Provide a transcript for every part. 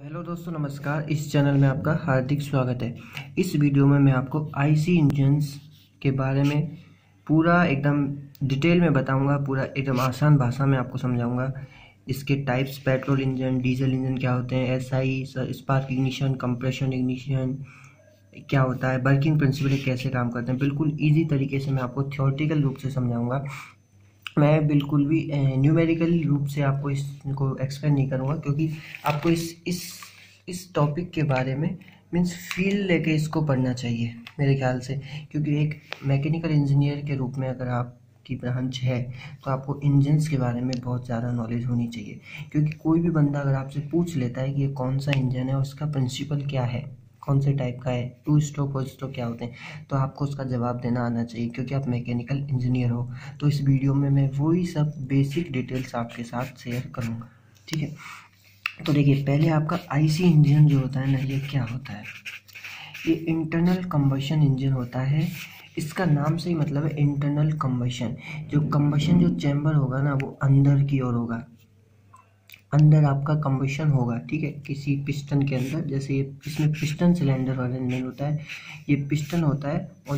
Hello दोस्तों, नमस्कार। इस चैनल में आपका हार्दिक स्वागत है। इस वीडियो में मैं आपको आईसी इंजन्स के बारे में पूरा एकदम डिटेल में बताऊंगा। पूरा एकदम आसान भाषा में आपको समझाऊंगा। इसके types, petrol engine, diesel engine क्या होते हैं, SI, spark ignition, compression ignition क्या होता है, वर्किंग प्रिंसिपल कैसे काम करते हैं, बिल्कुल ईजी तरीके से मैं आपको थ्योरेटिकल रूप से समझाऊंगा। मैं बिल्कुल भी न्यूमेरिकल रूप से आपको इसको एक्सप्लेन नहीं करूँगा, क्योंकि आपको इस टॉपिक के बारे में मीन्स फील लेके इसको पढ़ना चाहिए मेरे ख्याल से। क्योंकि एक मैकेनिकल इंजीनियर के रूप में अगर आपकी ब्रांच है तो आपको इंजन्स के बारे में बहुत ज़्यादा नॉलेज होनी चाहिए। क्योंकि कोई भी बंदा अगर आपसे पूछ लेता है कि ये कौन सा इंजन है और उसका प्रिंसिपल क्या है, कौन से टाइप का है, टू स्ट्रोक फोर स्ट्रोक क्या होते हैं, तो आपको उसका जवाब देना आना चाहिए, क्योंकि आप मैकेनिकल इंजीनियर हो। तो इस वीडियो में मैं वही सब बेसिक डिटेल्स आपके साथ शेयर करूँगा, ठीक है। तो देखिए, पहले आपका आईसी इंजन जो होता है ना, ये क्या होता है? ये इंटरनल कंबशन इंजन होता है। इसका नाम से ही मतलब है इंटरनल कंबशन। कंबशन जो चैम्बर होगा ना, वो अंदर की ओर होगा। अंदर आपका कंबशन होगा, ठीक है, किसी पिस्टन के अंदर। जैसे ये इसमें पिस्टन सिलेंडर वाला इंजन होता है। ये पिस्टन होता है और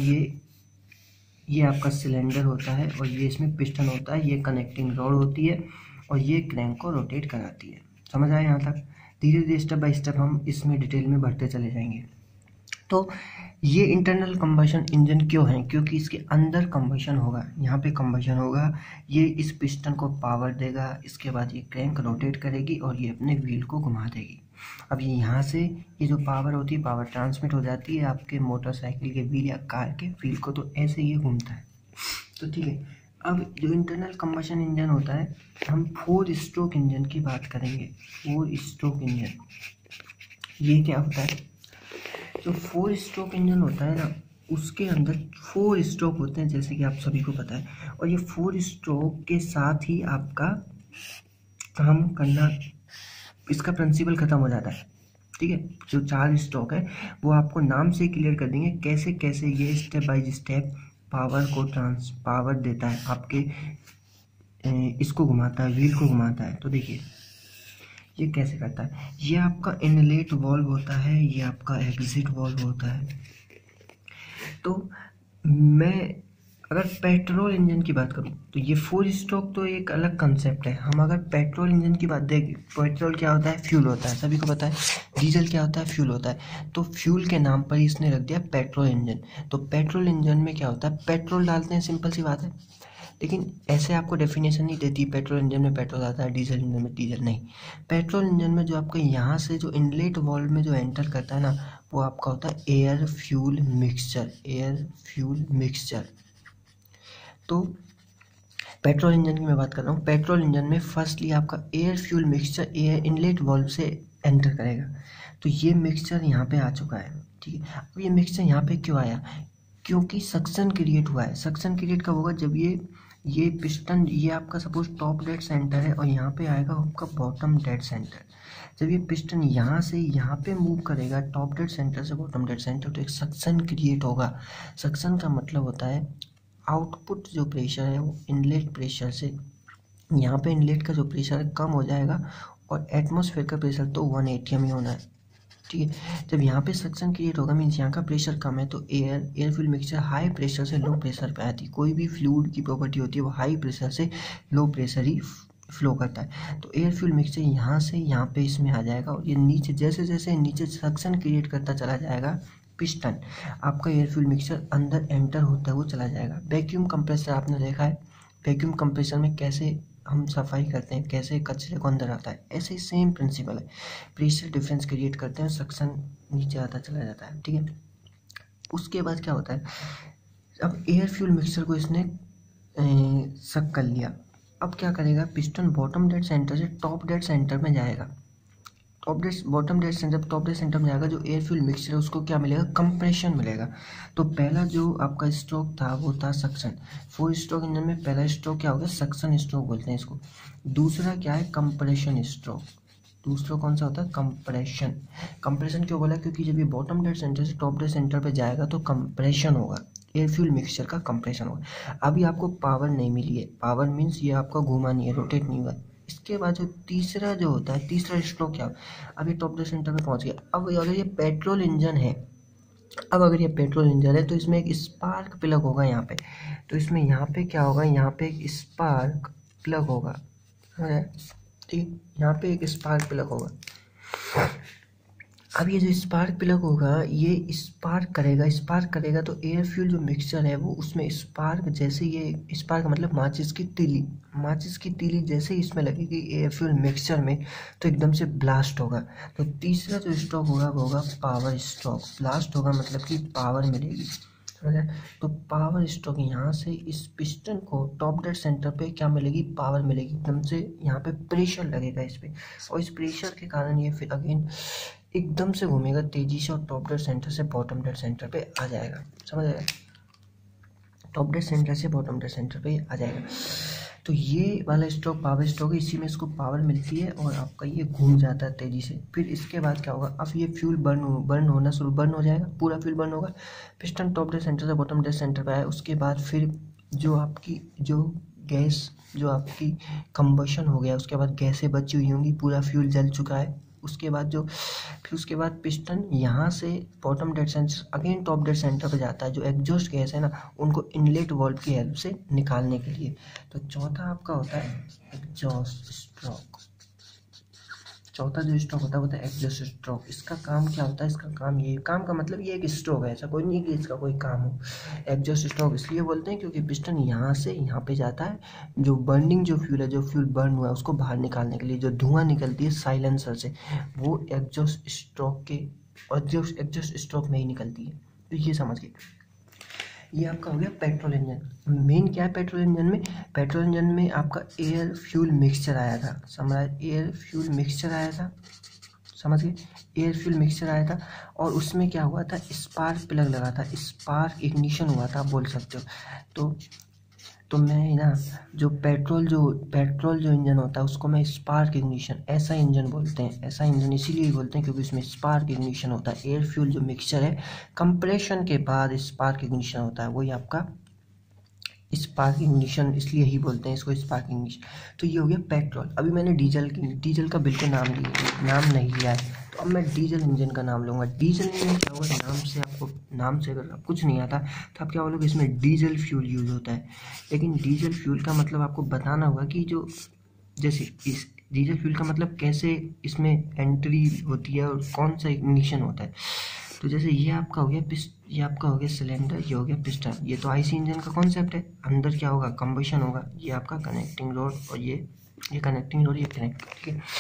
ये आपका सिलेंडर होता है और ये इसमें पिस्टन होता है। ये कनेक्टिंग रॉड होती है और ये क्रैंक को रोटेट कराती है। समझ आया यहाँ तक? धीरे धीरे स्टेप बाय स्टेप हम इसमें डिटेल में बढ़ते चले जाएंगे। तो ये इंटरनल कंबशन इंजन क्यों है? क्योंकि इसके अंदर कंबशन होगा, यहाँ पे कंबशन होगा। ये इस पिस्टन को पावर देगा, इसके बाद ये क्रैंक रोटेट करेगी और ये अपने व्हील को घुमा देगी। अब ये यहाँ से ये जो पावर होती है, पावर ट्रांसमिट हो जाती है आपके मोटरसाइकिल के व्हील या कार के व्हील को, तो ऐसे ये घूमता है। तो ठीक है, अब जो इंटरनल कंबशन इंजन होता है, हम 4 स्ट्रोक इंजन की बात करेंगे। 4 स्ट्रोक इंजन ये क्या होता है? जो 4 स्ट्रोक इंजन होता है ना, उसके अंदर 4 स्ट्रोक होते हैं, जैसे कि आप सभी को पता है। और ये 4 स्ट्रोक के साथ ही आपका काम करना, इसका प्रिंसिपल खत्म हो जाता है, ठीक है। जो 4 स्ट्रोक है वो आपको नाम से क्लियर कर देंगे कैसे कैसे ये स्टेप बाय स्टेप पावर देता है आपके, इसको घुमाता है, व्हील को घुमाता है। तो देखिए ये कैसे करता है। ये आपका इनलेट वाल्व होता है, ये आपका एग्जिट वाल्व होता है। तो मैं अगर पेट्रोल इंजन की बात करूं तो ये 4 स्ट्रोक तो एक अलग कंसेप्ट है। हम अगर पेट्रोल इंजन की बात देखें, पेट्रोल क्या होता है? फ्यूल होता है, सभी को पता है। डीजल क्या होता है? फ्यूल होता है। तो फ्यूल के नाम पर इसने रख दिया पेट्रोल इंजन। तो पेट्रोल इंजन में क्या होता है? पेट्रोल डालते हैं, सिंपल सी बात है। लेकिन ऐसे आपको डेफिनेशन नहीं देती पेट्रोल इंजन में पेट्रोल आता है, डीजल इंजन में डीजल नहीं। पेट्रोल इंजन में जो आपका यहाँ से जो इनलेट वाल्व में जो एंटर करता है ना, वो आपका होता है air fuel mixture. Air fuel mixture. तो पेट्रोल इंजन की मैं बात कर रहा हूँ। पेट्रोल इंजन में फर्स्टली आपका air fuel mixture air inlet valve से एंटर करेगा। तो ये मिक्सचर यहाँ पे आ चुका है, ठीक है। अब ये मिक्सचर यहाँ पे क्यों आया? क्योंकि सक्शन क्रिएट हुआ है। सक्शन क्रिएट कब होगा? जब ये पिस्टन, ये आपका सपोज टॉप डेड सेंटर है और यहाँ पे आएगा आपका बॉटम डेड सेंटर। जब ये पिस्टन यहाँ से यहाँ पे मूव करेगा, टॉप डेड सेंटर से बॉटम डेड सेंटर, तो एक सक्शन क्रिएट होगा। सक्शन का मतलब होता है आउटपुट जो प्रेशर है वो इनलेट प्रेशर से, यहाँ पे इनलेट का जो प्रेशर है कम हो जाएगा और एटमॉस्फेयर का प्रेशर तो 1 atm ही होना है, ठीक है। जब यहाँ पे सक्शन क्रिएट होगा मीन्स यहाँ का प्रेशर कम है, तो air fuel mixture high pressure से लो प्रेशर पे आती है। कोई भी फ्लूइड की प्रॉपर्टी होती है वो हाई प्रेशर से लो प्रेशर ही फ्लो करता है। तो एयर फ्यूल मिक्सचर यहाँ से यहाँ पे इसमें आ जाएगा और ये नीचे जैसे जैसे नीचे सक्शन क्रिएट करता चला जाएगा पिस्टन, आपका एयर फ्यूल मिक्सचर अंदर एंटर होता हुआ चला जाएगा। वैक्यूम कंप्रेसर आपने देखा है, वैक्यूम कंप्रेसर में कैसे हम सफाई करते हैं, कैसे कचरे को अंदर आता है, ऐसे ही सेम प्रिंसिपल है। प्रेशर डिफरेंस क्रिएट करते हैं, सक्शन नीचे आता चला जाता है, ठीक है। उसके बाद क्या होता है? अब एयर फ्यूल मिक्सचर को इसने सक कर लिया। अब क्या करेगा? पिस्टन बॉटम डेड सेंटर से टॉप डेड सेंटर में जाएगा। Bottom dead centre, top dead centre में जाएगा। जो एयर फ्यूल मिक्सचर है उसको क्या मिलेगा? कंप्रेशन मिलेगा। तो पहला जो आपका स्ट्रोक था वो था सक्शन। 4 स्ट्रोक इंजन में पहला स्ट्रोक क्या हो गया? सक्शन स्ट्रोक बोलते हैं इसको। दूसरा क्या है? Compression stroke. दूसरा कौन सा होता है? कंप्रेशन। कंप्रेशन क्यों बोला? क्योंकि जब ये बॉटम डेड सेंटर से टॉप डेड सेंटर पे जाएगा तो कंप्रेशन होगा, एयर फ्यूल मिक्सचर का कंप्रेशन होगा। अभी आपको पावर नहीं मिली है, पावर मीन्स ये आपका घूमा नहीं है, रोटेट नहीं हुआ, इसके बाद जो तीसरा जो होता है, तीसरा स्ट्रोक क्या, अब ये टॉप डेड सेंटर पे पहुंच गया। अब अगर ये पेट्रोल इंजन है, अब अगर ये पेट्रोल इंजन है तो इसमें एक स्पार्क प्लग होगा यहाँ पे। तो इसमें यहाँ पे क्या होगा, यहाँ पे एक स्पार्क प्लग होगा, ठीक, यहाँ पे एक स्पार्क प्लग होगा। अब ये जो स्पार्क प्लग होगा ये स्पार्क करेगा तो एयर फ्यूल जो मिक्सचर है वो उसमें स्पार्क, जैसे ये स्पार्क मतलब माचिस की तीली जैसे ही इसमें लगेगी एयर फ्यूल मिक्सचर में तो एकदम से ब्लास्ट होगा। तो तीसरा जो स्ट्रोक होगा वो होगा पावर स्ट्रोक। ब्लास्ट होगा मतलब कि पावर मिलेगी, तो पावर स्ट्रोक यहाँ से इस पिस्टन को टॉप डेड सेंटर पे क्या मिलेगी, पावर मिलेगी, एकदम से यहाँ पे प्रेशर लगेगा इस पे, और इस प्रेशर के कारण ये फिर अगेन एकदम से घूमेगा तेजी से और टॉप डेड सेंटर से बॉटम डेड सेंटर पे आ जाएगा। समझ आएगा, टॉप डेड सेंटर से बॉटम डेड सेंटर पे आ जाएगा। तो ये वाला स्ट्रोक पावर स्ट्रोक है, इसी में इसको पावर मिलती है और आपका ये घूम जाता है तेजी से। फिर इसके बाद क्या होगा, अब ये फ्यूल बर्न हो जाएगा, पूरा फ्यूल बर्न होगा, पिस्टन टॉप डेड सेंटर से बॉटम डेड सेंटर पे आया। उसके बाद फिर जो आपकी जो गैस जो आपकी कंबशन हो गया, उसके बाद गैसें बची हुई होंगी, पूरा फ्यूल जल चुका है। उसके बाद पिस्टन यहाँ से bottom dead centre again top dead centre पे जाता है। जो एग्जॉस्ट गैस है ना, उनको इनलेट वाल्व की हेल्प से निकालने के लिए। तो चौथा आपका होता है एग्जॉस्ट स्ट्रोक। चौथा जो स्ट्रोक होता है वो होता है एग्जॉस्ट स्ट्रोक। इसका काम क्या होता है, इसका काम ये, काम का मतलब ये एक स्ट्रोक है, ऐसा कोई नहीं कि इसका कोई काम हो। एग्जॉस्ट स्ट्रोक इसलिए बोलते हैं क्योंकि पिस्टन यहाँ से यहाँ पे जाता है, जो बर्निंग जो फ्यूल है, जो फ्यूल बर्न हुआ है उसको बाहर निकालने के लिए, जो धुआं निकलती है साइलेंसर से वो एग्जॉस्ट स्ट्रोक में ही निकलती है। तो ये समझ गए, ये आपका हो गया पेट्रोल इंजन। मेन क्या है पेट्रोल इंजन में, पेट्रोल इंजन में आपका एयर फ्यूल मिक्सचर आया था, एयर फ्यूल मिक्सचर आया था, समझ गए, एयर फ्यूल मिक्सचर आया था। और उसमें क्या हुआ था, स्पार्क प्लग लगा था, स्पार्क इग्निशन हुआ था, बोल सकते हो। तो मैं ना जो पेट्रोल जो इंजन होता है उसको मैं स्पार्क इग्निशन, ऐसा इंजन बोलते हैं। ऐसा इंजन इसीलिए बोलते हैं क्योंकि उसमें स्पार्क इग्निशन होता है। एयर फ्यूल जो मिक्सचर है, कंप्रेशन के बाद स्पार्क इग्निशन होता है, वही आपका स्पार्क इग्निशन, इसलिए ही बोलते हैं इसको स्पार्क इग्निशन। तो ये हो गया पेट्रोल। अभी मैंने डीजल का बिल्कुल नाम नहीं लिया है, तो अब मैं डीजल इंजन का नाम लूँगा। डीजल इंजन क्या होगा, नाम से अगर कुछ नहीं आता तो आप क्या बोलोगे, इसमें डीजल फ्यूल यूज़ होता है। लेकिन डीजल फ्यूल का मतलब आपको बताना होगा कि जो जैसे इस डीजल फ्यूल का मतलब कैसे इसमें एंट्री होती है और कौन सा इग्निशन होता है। तो जैसे ये आपका हो गया सिलेंडर, ये हो गया पिस्टन। ये तो आईसी इंजन का कॉन्सेप्ट है। अंदर क्या होगा, कंबशन होगा। ये आपका कनेक्टिंग रोड और ये कनेक्टिंग रोड, ये कनेक्ट, ठीक है।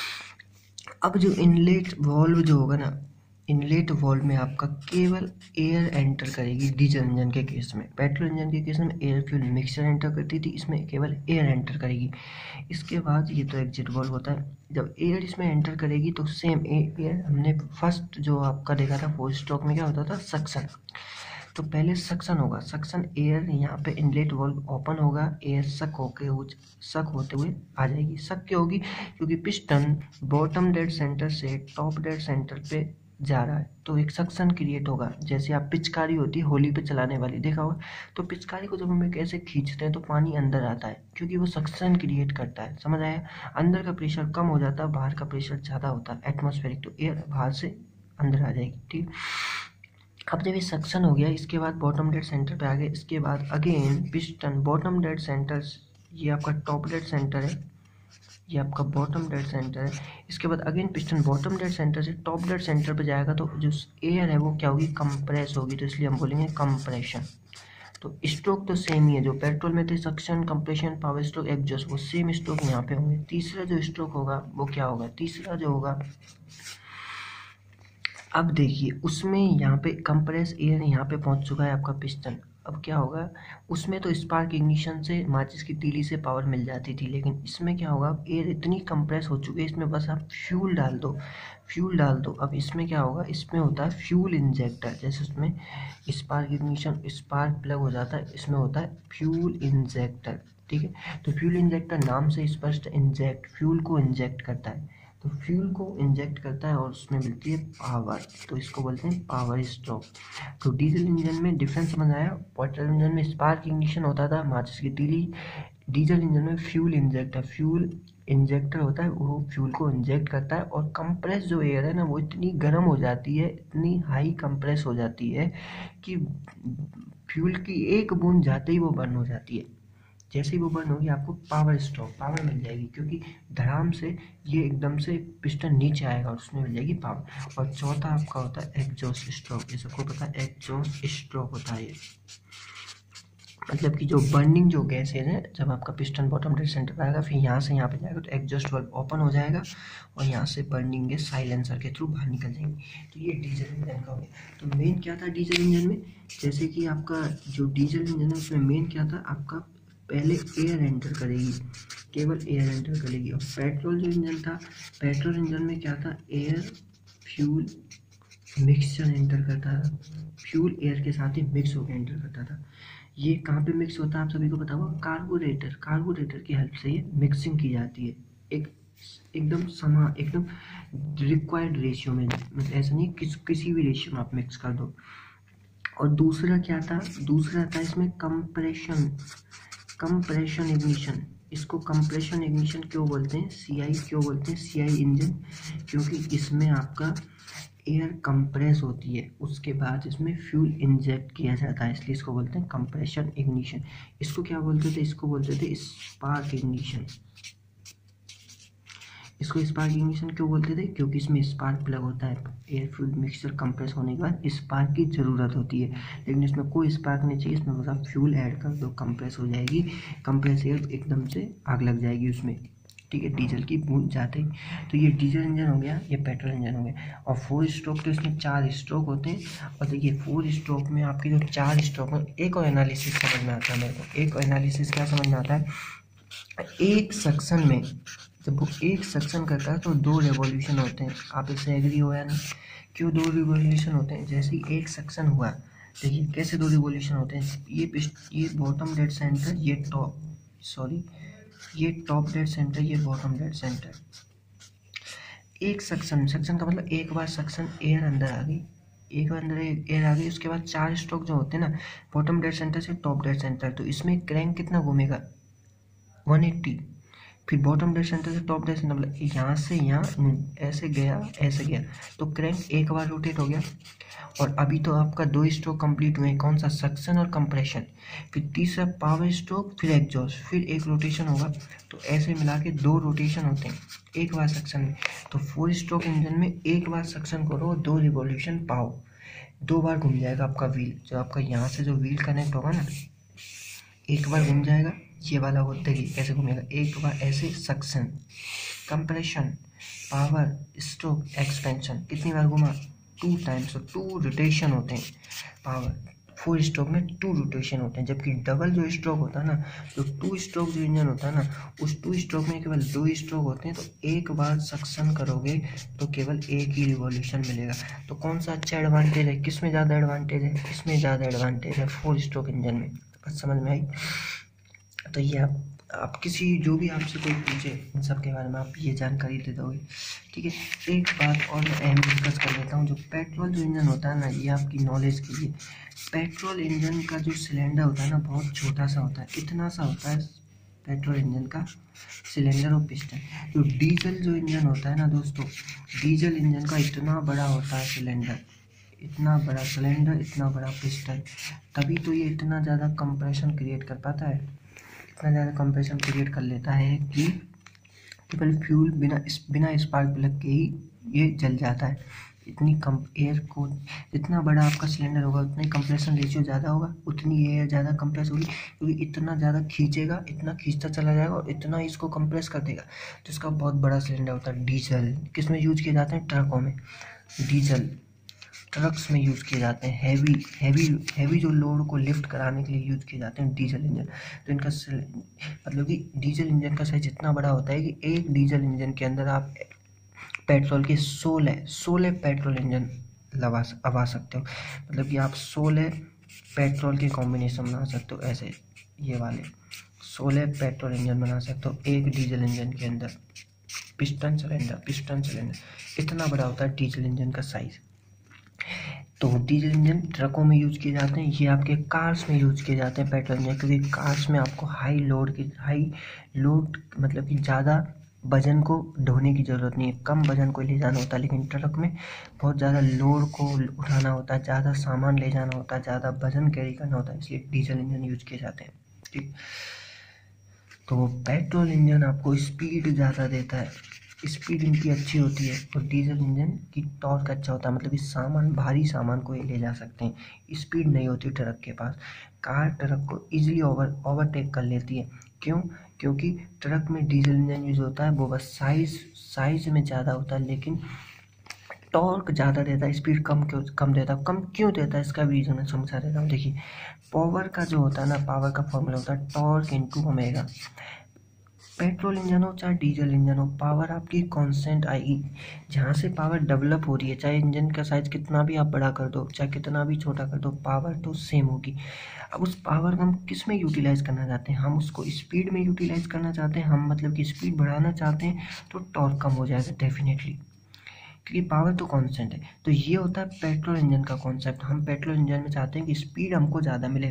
अब जो इनलेट वाल्व जो होगा ना, इनलेट वाल्व में आपका केवल एयर एंटर करेगी डीजल इंजन के केस में। पेट्रोल इंजन के केस में एयर फ्यूल मिक्सचर एंटर करती थी, इसमें केवल एयर एंटर करेगी। इसके बाद ये तो एग्जिट वाल्व होता है, जब एयर इसमें एंटर करेगी तो सेम एयर, हमने फर्स्ट जो आपका देखा था 4 स्ट्रोक में क्या होता था, सक्शन। तो पहले सक्शन होगा, सक्शन एयर यहाँ पे इनलेट वाल्व ओपन होगा, एयर सक होते हुए आ जाएगी। सक क्यों होगी, क्योंकि पिस्टन बॉटम डेड सेंटर से टॉप डेड सेंटर पे जा रहा है, तो एक सक्शन क्रिएट होगा। जैसे आप पिचकारी होती है होली पे चलाने वाली, देखा होगा, तो पिचकारी को जब हम कैसे खींचते हैं तो पानी अंदर आता है, क्योंकि वो सक्शन क्रिएट करता है। समझ आया, अंदर का प्रेशर कम हो जाता है, बाहर का प्रेशर ज़्यादा होता है एटमॉस्फेरिक, तो एयर बाहर से अंदर आ जाएगी, ठीक। अब जब ये सक्शन हो गया, इसके बाद बॉटम डेड सेंटर पे आ गए। इसके बाद again piston bottom dead centre, ये आपका टॉप डेड सेंटर है, ये आपका बॉटम डेड सेंटर है। इसके बाद again piston bottom dead centre से टॉप डेड सेंटर पे जाएगा, तो जो एयर है वो क्या होगी, कंप्रेस होगी, तो इसलिए हम बोलेंगे कंप्रेशन। तो स्ट्रोक तो सेम ही है, जो पेट्रोल में थे suction, compression, power stroke, exhaust, वो सेम स्ट्रोक यहाँ पे होंगे। तीसरा जो स्ट्रोक होगा वो क्या होगा, तीसरा जो होगा, अब देखिए उसमें यहाँ पे कंप्रेस एयर यहाँ पे पहुँच चुका है आपका पिस्टन। अब क्या होगा, उसमें तो स्पार्क इग्निशन से माचिस की तीली से पावर मिल जाती थी, लेकिन इसमें क्या होगा, एयर इतनी कंप्रेस हो चुकी है, इसमें बस आप फ्यूल डाल दो। अब इसमें क्या होगा, इसमें होता है फ्यूल इंजेक्टर। जैसे उसमें स्पार्क इग्निशन, स्पार्क प्लग हो जाता है, इसमें होता है फ्यूल इंजेक्टर, ठीक है। तो फ्यूल इंजेक्टर नाम से स्पष्ट, इंजेक्ट, फ्यूल को इंजेक्ट करता है, तो फ्यूल को इंजेक्ट करता है और उसमें मिलती है पावर, तो इसको बोलते हैं पावर स्ट्रोक। तो डीजल इंजन में डिफरेंस समझ आया। पेट्रोल इंजन में स्पार्क इग्निशन होता था, माचिस की तीली। डीजल इंजन में फ्यूल इंजेक्टर, फ्यूल इंजेक्टर होता है वो फ्यूल को इंजेक्ट करता है, और कंप्रेस जो एयर है ना वो इतनी गर्म हो जाती है, इतनी हाई कंप्रेस हो जाती है कि फ्यूल की एक बूंद जाते ही वो बर्न हो जाती है। जैसे ही वो बर्न होगी आपको पावर स्ट्रोक, पावर मिल जाएगी, क्योंकि धड़ाम से ये एकदम से पिस्टन नीचे आएगा और उसमें मिल जाएगी पावर। और चौथा आपका होता है एग्जॉस्ट स्ट्रोक। ये सबको पता है एग्जॉस्ट स्ट्रोक होता है ये, मतलब कि जो बर्निंग जो गैसेज है, जब आपका पिस्टन बॉटम डेड सेंटर पर आएगा फिर यहाँ से यहाँ पे जाएगा तो एग्जॉस्ट वाल्व ओपन हो जाएगा और यहाँ से बर्निंग गैस साइलेंसर के थ्रू बाहर निकल जाएंगी। तो ये डीजल इंजन का हो गया। तो मेन क्या था डीजल इंजन में, जैसे कि आपका जो डीजल इंजन है उसमें मेन क्या था, आपका पहले एयर एंटर करेगी, केवल एयर एंटर करेगी। और पेट्रोल जो इंजन था, पेट्रोल इंजन में क्या था, एयर फ्यूल मिक्सचर एंटर करता था, फ्यूल एयर के साथ ही मिक्स होकर एंटर करता था। ये कहाँ पे मिक्स होता है आप सभी को पता होगा, कार्बोरेटर, कार्बोरेटर की हेल्प से ये मिक्सिंग की जाती है, एक एकदम रिक्वायर्ड रेशियो में, मतलब ऐसा नहीं किसी भी रेशियो में आप मिक्स कर दो। और दूसरा क्या था, दूसरा था इसमें कंप्रेशन, कंप्रेशन इग्निशन। इसको कंप्रेशन इग्निशन क्यों बोलते हैं, सीआई क्यों बोलते हैं, सीआई इंजन, क्योंकि इसमें आपका एयर कंप्रेस होती है, उसके बाद इसमें फ्यूल इंजेक्ट किया जाता है, इसलिए इसको बोलते हैं कंप्रेशन इग्निशन। इसको क्या बोलते थे, इसको बोलते थे स्पार्क इग्निशन। इसको स्पार्क इग्निशन क्यों बोलते थे, क्योंकि इसमें स्पार्क प्लग होता है, एयर फ्यूल मिक्सचर कंप्रेस होने के बाद स्पार्क की ज़रूरत होती है, लेकिन इसमें कोई स्पार्क नहीं चाहिए, इसमें बस आप फ्यूल ऐड कर दो, कंप्रेस हो जाएगी, कंप्रेस एयर एकदम से आग लग जाएगी उसमें, ठीक है, डीजल की बूंद जाते ही। तो ये डीजल इंजन हो गया, ये पेट्रोल इंजन हो गया। और 4 स्ट्रोक, तो इसमें 4 स्ट्रोक होते हैं। और देखिए 4 स्ट्रोक में आपके जो 4 स्ट्रोक में एक और एनालिसिस समझ में आता है मेरे को, एक और एनालिसिस क्या समझ में आता है, एक सेक्शन में जब वो एक सेक्शन करता है तो 2 रेवोल्यूशन होते हैं। आप इससे एग्री हो या नहीं, क्यों 2 रिवोल्यूशन होते हैं, जैसे ही एक सेक्शन हुआ, देखिए कैसे 2 रिवोल्यूशन होते हैं, ये बॉटम डेड सेंटर, ये टॉप, सॉरी ये टॉप डेड सेंटर, ये बॉटम डेड सेंटर। एक सेक्शन, सेक्शन का मतलब एक बार सेक्शन एयर अंदर आ गई, एक बार अंदर एयर आ गई, उसके बाद 4 स्ट्रोक जो होते हैं ना, बॉटम डेड सेंटर से टॉप डेड सेंटर, तो इसमें क्रैंक कितना घूमेगा, 180। फिर बॉटम डेड सेंटर से टॉप डेड सेंटर, मतलब यहाँ से यहाँ ऐसे गया, ऐसे गया, तो क्रैंक एक बार रोटेट हो गया। और अभी तो आपका 2 स्ट्रोक कंप्लीट हुए, कौन सा, सक्शन और कंप्रेशन, फिर तीसरा पावर स्ट्रोक, फिर एग्जॉस्ट, फिर एक रोटेशन होगा। तो ऐसे मिला के 2 रोटेशन होते हैं एक बार सक्शन में। तो 4 स्ट्रोक इंजन में एक बार सक्शन करो, 2 रिवॉल्यूशन पाओ, 2 बार घूम जाएगा आपका व्हील, जो आपका यहाँ से जो व्हील कनेक्ट होगा ना, एक बार घूम जाएगा, ये वाला होते ही कैसे घूमेगा, एक बार ऐसे suction, compression, power stroke, expansion, कितनी बार घूमा, 2 टाइम्स, 2 रोटेशन होते हैं पावर। 4 स्ट्रोक में 2 रोटेशन होते हैं, जबकि डबल जो स्ट्रोक होता है ना, जो 2 स्ट्रोक जो इंजन होता है ना, उस 2 स्ट्रोक में केवल 2 स्ट्रोक होते हैं, तो एक बार सक्शन करोगे तो केवल एक ही रिवॉल्यूशन मिलेगा। तो कौन सा अच्छा एडवांटेज है, किस में ज़्यादा एडवांटेज है, किसमें ज़्यादा एडवांटेज है, 4 स्ट्रोक इंजन में, बस समझ में आई। तो ये आप किसी जो भी आपसे कोई पूछे इन सब के बारे में आप ये जानकारी दे दोगे, ठीक है। एक बात और मैं अहम डिस्कस कर लेता हूँ, जो पेट्रोल जो इंजन होता है ना, ये आपकी नॉलेज के लिए, पेट्रोल इंजन का जो सिलेंडर होता है ना बहुत छोटा सा होता है, इतना सा होता है पेट्रोल इंजन का सिलेंडर और पिस्टन। जो डीजल जो इंजन होता है ना दोस्तों, डीजल इंजन का इतना बड़ा होता है सिलेंडर, इतना बड़ा सिलेंडर, इतना बड़ा पिस्टन, तभी तो ये इतना ज़्यादा कंप्रेशन क्रिएट कर पाता है, इतना ज़्यादा कंप्रेशन क्रिएट कर लेता है कि केवल फ्यूल बिना स्पार्क प्लग के ही ये जल जाता है। इतनी कम एयर को, जितना बड़ा आपका सिलेंडर होगा उतना ही कंप्रेशन रेशियो ज़्यादा होगा, उतनी एयर ज़्यादा कंप्रेस होगी, क्योंकि इतना ज़्यादा खींचेगा, इतना खींचता चला जाएगा और इतना ही इसको कंप्रेस कर देगा। तो इसका बहुत बड़ा सिलेंडर होता है। डीजल किस में यूज किए जाते हैं, ट्रकों में, डीजल ट्रक्स में यूज़ किए जाते हैं, हैवी जो लोड को लिफ्ट कराने के लिए यूज़ किए जाते हैं डीजल इंजन। तो इनका मतलब कि डीजल इंजन का साइज इतना बड़ा होता है कि एक डीजल इंजन के अंदर आप पेट्रोल के 16 पेट्रोल इंजन लगा सकते हो, मतलब कि आप 16 पेट्रोल के कॉम्बिनेशन बना सकते हो, ऐसे ये वाले 16 पेट्रोल इंजन बना सकते हो एक डीजल इंजन के अंदर। पिस्टन सिलेंडर इतना बड़ा होता है डीजल इंजन का साइज। तो डीजल इंजन ट्रकों में यूज़ किए जाते हैं, ये आपके कार्स में यूज़ किए जाते हैं पेट्रोल इंजन, क्योंकि कार्स में आपको हाई लोड मतलब कि ज़्यादा वजन को ढोने की ज़रूरत नहीं है, कम वजन को ले जाना होता है। लेकिन ट्रक में बहुत ज़्यादा लोड को उठाना होता है, ज़्यादा सामान ले जाना होता है, ज़्यादा वजन कैरी करना होता है, इसलिए डीजल इंजन यूज किए जाते हैं। ठीक, तो पेट्रोल इंजन आपको स्पीड ज़्यादा देता है, स्पीड इनकी अच्छी होती है, और डीजल इंजन की टॉर्क अच्छा होता है, मतलब इस सामान भारी सामान को ये ले जा सकते हैं। स्पीड नहीं होती ट्रक के पास। कार ट्रक को इजीली ओवरटेक कर लेती है। क्यों? क्योंकि ट्रक में डीजल इंजन यूज होता है, वो बस साइज में ज़्यादा होता है, लेकिन टॉर्क ज़्यादा देता है, स्पीड कम देता है। कम क्यों देता है, इसका भी रीज़न मैं समझा देता हूँ। देखिए, पावर का जो होता है ना, पावर का फॉर्मूला होता है torque into omega. Petrol engine हो चाहे डीजल इंजन हो, पावर आपकी कांस्टेंट आएगी। जहाँ से पावर डेवलप हो रही है, चाहे इंजन का साइज कितना भी आप बड़ा कर दो, चाहे कितना भी छोटा कर दो, पावर तो सेम होगी। अब उस पावर को हम किस में यूटिलाइज करना चाहते हैं? हम उसको स्पीड में यूटिलाइज करना चाहते हैं। हम मतलब कि स्पीड बढ़ाना चाहते हैं, तो टॉर्क कम हो जाएगा डेफिनेटली, क्योंकि पावर तो कांस्टेंट है। तो ये होता है पेट्रोल इंजन का कॉन्सेप्ट। हम पेट्रोल इंजन में चाहते हैं कि स्पीड हमको ज़्यादा मिले।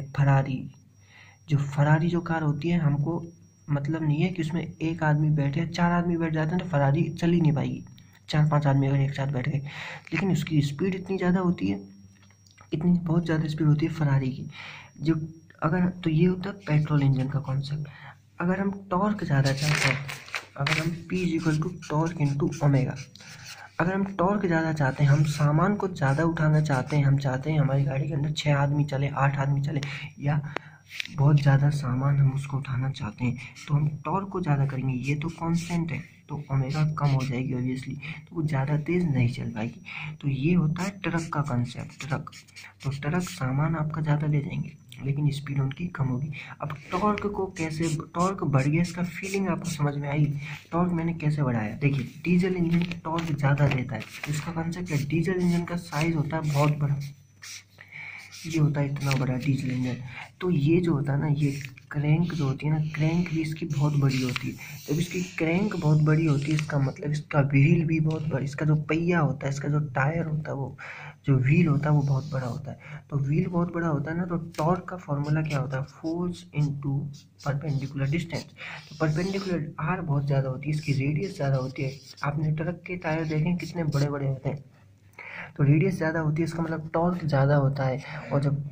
फरारी जो कार होती है, हमको मतलब नहीं है कि उसमें एक आदमी बैठे, 4 आदमी बैठ जाते हैं तो फरारी चल ही नहीं पाएगी, 4-5 आदमी अगर एक साथ बैठ गए। लेकिन उसकी स्पीड इतनी ज़्यादा होती है, इतनी बहुत ज़्यादा स्पीड होती है फरारी की। जो अगर तो ये होता है पेट्रोल इंजन का कॉन्सेप्ट। अगर हम टॉर्क ज़्यादा चाहते हैं, अगर हम P = टॉर्क इंटू ओमेगा, अगर हम टॉर्क ज़्यादा चाहते हैं, हम सामान को ज़्यादा उठाना चाहते हैं, हम चाहते हैं हमारी गाड़ी के अंदर 6 आदमी चले, 8 आदमी चले, या बहुत ज़्यादा सामान हम उसको उठाना चाहते हैं, तो हम टॉर्क को ज़्यादा करेंगे। ये तो कांस्टेंट है, तो ओमेगा कम हो जाएगी ऑब्वियसली, तो वो ज़्यादा तेज़ नहीं चल पाएगी। तो ये होता है ट्रक का कंसेप्ट। तो ट्रक सामान आपका ज़्यादा ले जाएंगे, लेकिन स्पीड उनकी कम होगी। अब टॉर्क को कैसे, टॉर्क बढ़ गया, इसका फीलिंग आपको समझ में आई? टॉर्क मैंने कैसे बढ़ाया? देखिए, डीजल इंजन टॉर्क ज़्यादा देता है। इसका कंसेप्ट है, डीजल इंजन का साइज होता है बहुत बड़ा, ये होता है इतना बड़ा डीजल इंजन। तो ये जो होता है ना, ये क्रैंक जो होती है ना, क्रैंक भी इसकी बहुत बड़ी होती है। जब इसकी क्रैंक बहुत बड़ी होती है, इसका मतलब इसका व्हील भी बहुत बड़ा, इसका जो पहिया होता है, इसका जो टायर होता है, वो जो व्हील होता है वो बहुत बड़ा होता है। तो व्हील बहुत बड़ा होता है ना, तो टॉर्क का फॉर्मूला क्या होता है? Force into perpendicular distance. तो परपेंडिकुलर आर बहुत ज़्यादा होती है, इसकी रेडियस ज़्यादा होती है। आपने ट्रक के टायर देखें कितने बड़े बड़े होते हैं, तो रेडियस ज़्यादा होती है, इसका मतलब टॉर्क ज़्यादा होता है। और जब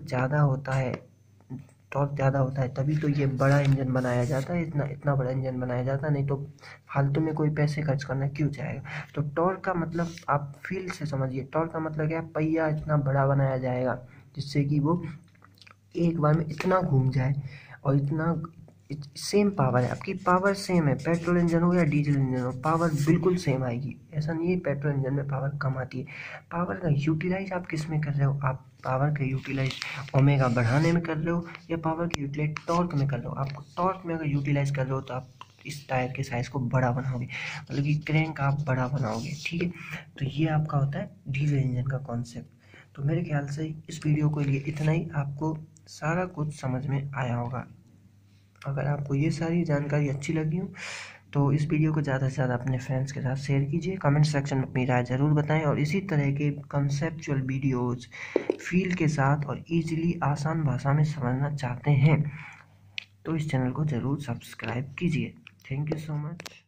टॉर्क ज़्यादा होता है तभी तो ये बड़ा इंजन बनाया जाता है, इतना बड़ा इंजन बनाया जाता है। नहीं तो फालतू में कोई पैसे खर्च करना क्यों चाहेगा? तो टॉर्क का मतलब आप फील से समझिए, टॉर्क का मतलब क्या है? पहिया इतना बड़ा बनाया जाएगा जिससे कि वो एक बार में इतना घूम जाए, और इतना सेम पावर है, आपकी पावर सेम है, पेट्रोल इंजन हो या डीजल इंजन हो, पावर बिल्कुल सेम आएगी। ऐसा नहीं है पेट्रोल इंजन में पावर कम आती है। पावर का यूटिलाइज आप किस में कर रहे हो? आप पावर का यूटिलाइज ओमेगा बढ़ाने में कर रहे हो, या पावर का यूटिलाइज टॉर्क में कर रहे हो? आप टॉर्क में अगर यूटिलाइज कर रहे हो, तो आप इस टायर के साइज़ को बड़ा बनाओगे, मतलब कि क्रैंक आप बड़ा बनाओगे। ठीक है, तो ये आपका होता है डीजल इंजन का कॉन्सेप्ट। तो मेरे ख्याल से इस वीडियो के लिए इतना ही, आपको सारा कुछ समझ में आया होगा। अगर आपको ये सारी जानकारी अच्छी लगी हो, तो इस वीडियो को ज़्यादा से ज़्यादा अपने फ्रेंड्स के साथ शेयर कीजिए। कमेंट सेक्शन में अपनी राय ज़रूर बताएं, और इसी तरह के कंसेप्चुअल वीडियोज़ फील के साथ और इजीली आसान भाषा में समझना चाहते हैं, तो इस चैनल को ज़रूर सब्सक्राइब कीजिए। Thank you so much.